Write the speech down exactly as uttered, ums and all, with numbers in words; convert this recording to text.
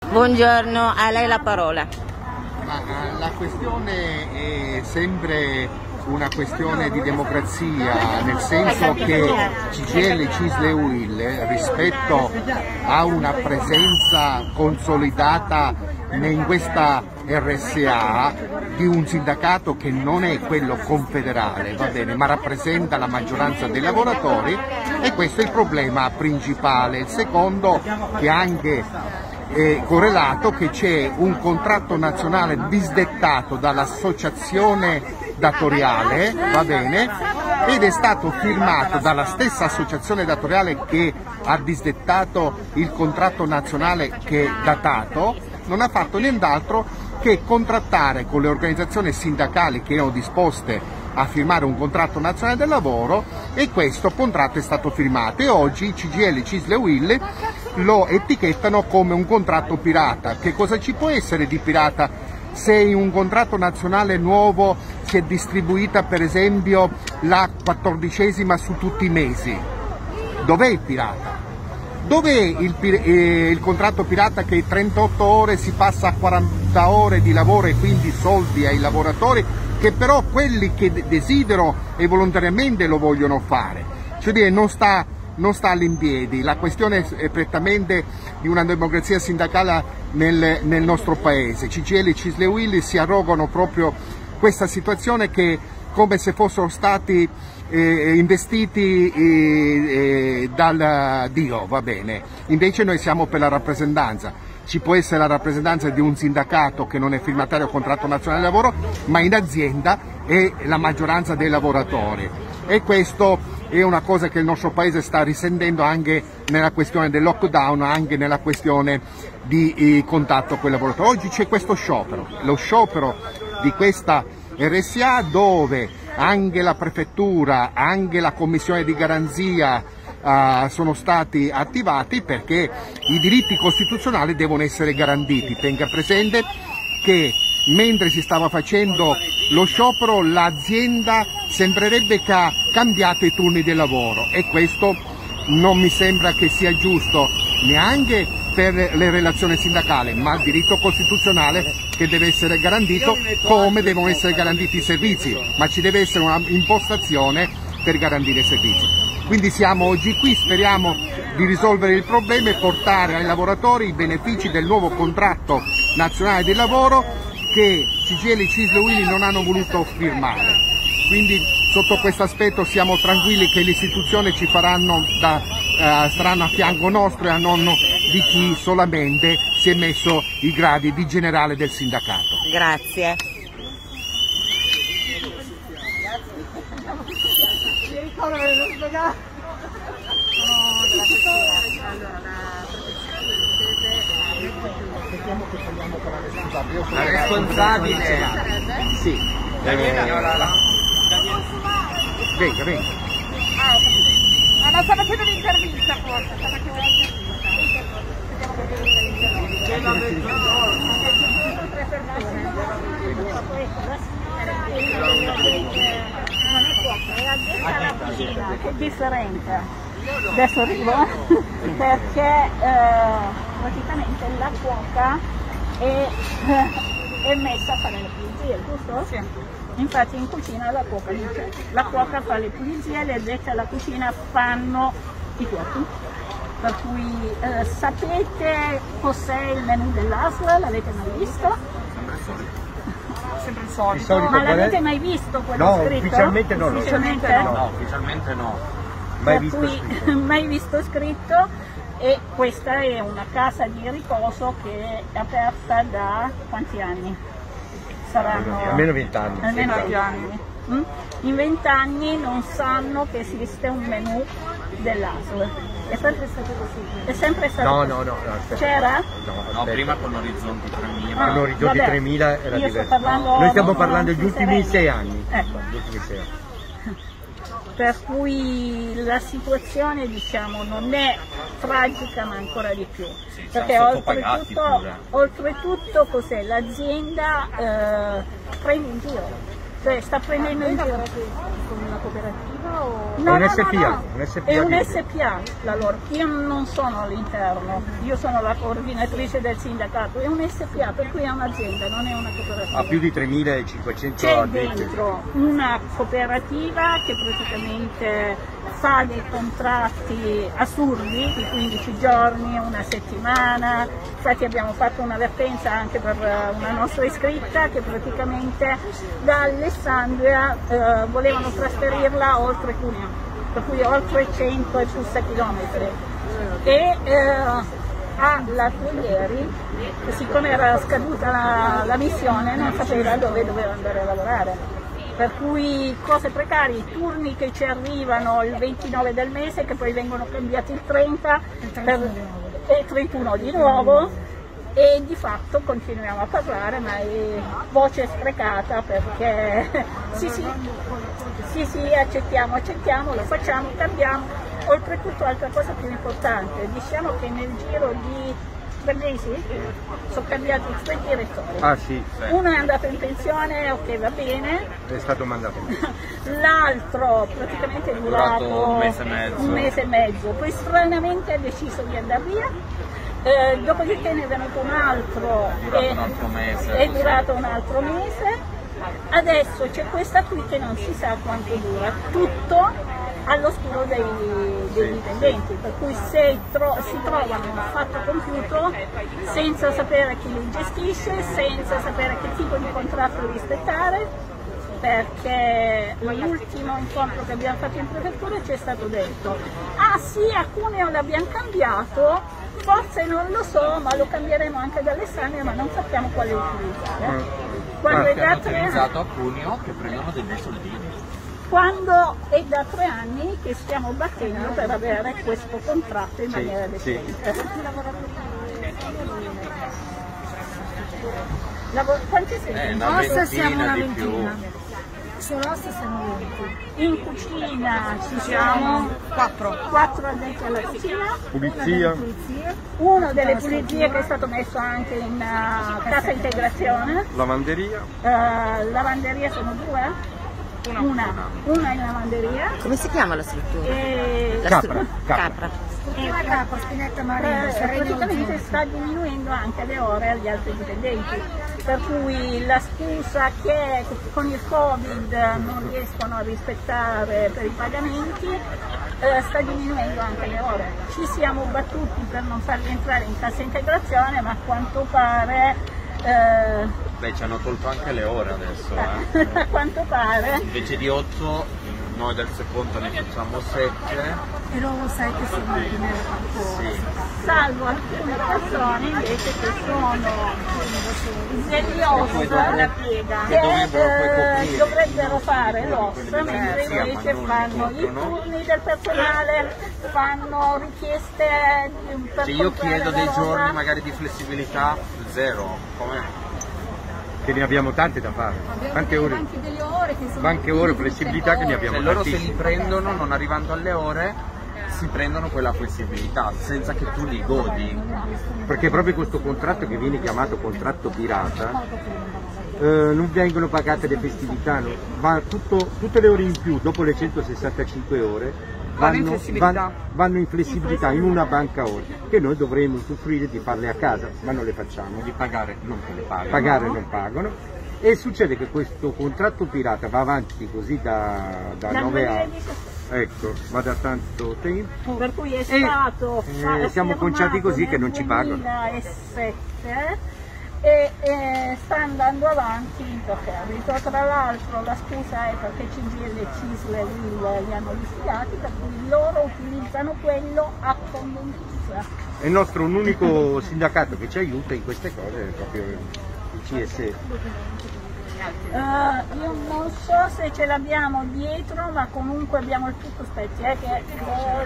Buongiorno, a lei la parola. Ma la questione è sempre una questione di democrazia, nel senso che C G I L, C I S L e U I L rispetto a una presenza consolidata in questa R S A di un sindacato che non è quello confederale, va bene, ma rappresenta la maggioranza dei lavoratori, e questo è il problema principale. Il secondo, che anche è correlato, che c'è un contratto nazionale disdettato dall'associazione datoriale, va bene, ed è stato firmato dalla stessa associazione datoriale che ha disdettato il contratto nazionale che è datato. Non ha fatto nient'altro che contrattare con le organizzazioni sindacali che erano disposte a firmare un contratto nazionale del lavoro, e questo contratto è stato firmato, e oggi C G I L, C I S L e U I L lo etichettano come un contratto pirata. Che cosa ci può essere di pirata se in un contratto nazionale nuovo si è distribuita per esempio la quattordicesima su tutti i mesi? Dov'è il pirata? Dov'è il, eh, il contratto pirata che trentotto ore si passa a quaranta ore di lavoro e quindi soldi ai lavoratori, che però quelli che desiderano e volontariamente lo vogliono fare? Cioè dire, non sta, non sta all'impiedi. La questione è prettamente di una democrazia sindacale nel, nel nostro paese. C G I L, C I S L e U I L si arrogano proprio questa situazione, che come se fossero stati eh, investiti eh, eh, dal Dio, va bene. Invece noi siamo per la rappresentanza. Ci può essere la rappresentanza di un sindacato che non è firmatario del contratto nazionale del lavoro, ma in azienda è la maggioranza dei lavoratori, e questo è una cosa che il nostro paese sta risentendo anche nella questione del lockdown, anche nella questione di eh, contatto con i lavoratori. Oggi c'è questo sciopero, lo sciopero di questa R S A, dove anche la prefettura, anche la commissione di garanzia Uh, sono stati attivati, perché i diritti costituzionali devono essere garantiti. Tenga presente che mentre si stava facendo lo sciopero, l'azienda sembrerebbe che ha cambiato i turni di lavoro, e questo non mi sembra che sia giusto neanche per le relazioni sindacali, ma il diritto costituzionale che deve essere garantito, come devono essere garantiti i servizi, ma ci deve essere una impostazione per garantire i servizi. Quindi siamo oggi qui, speriamo di risolvere il problema e portare ai lavoratori i benefici del nuovo contratto nazionale di lavoro che C G I L, C I S L e U I L non hanno voluto firmare. Quindi sotto questo aspetto siamo tranquilli che le istituzioni ci faranno da, eh, saranno a fianco nostro, e a non di chi solamente si è messo i gradi di generale del sindacato. Grazie. La responsabile, sì, venga, venga. Ah, ho capito. Ah, no, sta facendo l'intervista forse, sta facendo l'intervista. Che differenza? Adesso arrivo, perché eh, praticamente la cuoca è, è messa a fare le pulizie, giusto? Sì. Infatti in cucina la cuoca dice, la cuoca fa le pulizie, le addetti alla cucina fanno i cuochi. Per cui eh, sapete cos'è il menù dell'A S L? L'avete mai visto? Sempre il solito. Il solito. Ma l'avete mai visto quello no, scritto? Ufficialmente no. Ufficialmente no. No, ufficialmente no. Mai visto, cui, mai visto scritto. E questa è una casa di riposo che è aperta da quanti anni? Saranno almeno vent'anni. Almeno venti anni. Mm? In vent'anni non sanno che esiste un menù dell'A S L. È sempre stato così? È sempre stato no, così? No, no, no. C'era? No, no, prima con Orizzonti tremila. Ah, con Orizzonti vabbè, tremila era diverso. Parlando, Noi stiamo no, parlando degli ultimi sei anni. Ecco. Gli ultimi sei anni. Per cui la situazione, diciamo, non è tragica, ma ancora di più. Sì, perché oltretutto, oltretutto cos'è? L'azienda eh, prende in giro. cioè sta prendendo in giro. Con una cooperativa o... No, un no, S P A, no, no. un S P A È un di- S P A la loro. Io non sono all'interno, io sono la coordinatrice del sindacato, è un S P A, per cui è un'azienda, non è una cooperativa. Ha più di tremilacinquecento C'è addetti. dentro una cooperativa che praticamente fa dei contratti assurdi di quindici giorni, una settimana, infatti abbiamo fatto un'avvertenza anche per una nostra iscritta che praticamente da Alessandria eh, volevano trasferirla oltre Cuneo, per cui oltre cento e più chilometri. E eh, all'altro ieri, siccome era scaduta la, la missione, non sapeva dove doveva andare a lavorare. Per cui cose precarie, turni che ci arrivano il ventinove del mese che poi vengono cambiati il trenta per, e trentuno di nuovo e di fatto continuiamo a parlare ma è voce sprecata perché sì sì, sì sì accettiamo, accettiamo, lo facciamo, cambiamo. Oltretutto altra cosa più importante, diciamo che nel giro di tre mesi sono cambiati tre direttori. Ah sì, Uno è andato in pensione, ok va bene, è stato mandato. l'altro praticamente è durato, Durato un mese e mezzo. un mese e mezzo, poi stranamente ha deciso di andare via, eh, dopodiché ne è venuto un altro Durato e un altro mese, è così. durato un altro mese, adesso c'è questa qui che non si sa quanto dura, tutto all'oscuro dei, dei dipendenti, per cui se tro si trovano un fatto compiuto senza sapere chi li gestisce, senza sapere che tipo di contratto rispettare, perché l'ultimo incontro che abbiamo fatto in prefettura ci è stato detto ah sì, a Cuneo l'abbiamo cambiato, forse non lo so, ma lo cambieremo anche ad Alessandria, ma non sappiamo quale utilizzare. Quando è Che hanno da tre utilizzato a Cuneo che prendono dei bei soldini. quando è da tre anni che stiamo battendo per avere questo contratto in Sì, maniera sì. decente. Lavor- Quanti siete? Eh, una Ossa siamo ventina una di più. ventina. Sull'ossa siamo venti. In cucina ci siamo quattro, quattro addetti alla cucina, Pulizia, Pulizia. uno delle pulizie che è stato messo anche in uh, cassa integrazione, lavanderia, uh, lavanderia sono due, una, una in lavanderia Come si chiama la struttura? e La Capra, stru- capra. capra. Struttura capo, spinetta marina, Eh, Sereno praticamente Horizonte. sta diminuendo anche le ore agli altri dipendenti, per cui la scusa che con il Covid non riescono a rispettare per i pagamenti eh, sta diminuendo anche le ore. Ci siamo battuti per non farli entrare in cassa integrazione, ma a quanto pare eh, Beh, ci hanno tolto anche le ore adesso, eh. a quanto pare Invece di otto, noi del secondo ne facciamo sette. E loro sai che si mantiene Sì. salvo alcune persone invece che sono zegliose che eh, dovrebbero fare l'O S, mentre invece fanno i turni del personale, fanno richieste per Se io comprare chiedo la dei roba. giorni magari di flessibilità, zero. Com'è? che ne abbiamo tante da fare. Tante ore, anche delle ore che sono ma anche ore, flessibilità che ne abbiamo Se loro se li tantissime. prendono non arrivando alle ore, si prendono quella flessibilità senza che tu li godi. Perché proprio questo contratto che viene chiamato contratto pirata, eh, non vengono pagate le festività, no? Va tutto, tutte le ore in più dopo le centosessantacinque ore vanno, van- vanno in flessibilità in una banca ore, che noi dovremmo usufruire di farle a casa, ma non le facciamo. Di pagare, non te le pagano. Pagare non pagano, e succede che questo contratto pirata va avanti così da, da Dal nove anni. duemiladiciassette. Ecco, va da tanto tempo. Per cui è E, stato eh, fa- siamo firmato conciati così nel che non ci pagano. duemilasette e eh, sta andando avanti imperterrito. Tra l'altro la scusa è perché C G I L, C I S L e U I L li hanno liquidati, per cui loro utilizzano quello a convenienza. È il nostro un unico sindacato che ci aiuta in queste cose, è proprio il C S E. Eh, io non so se ce l'abbiamo dietro, ma comunque abbiamo il tutto, aspetti, eh, che eh,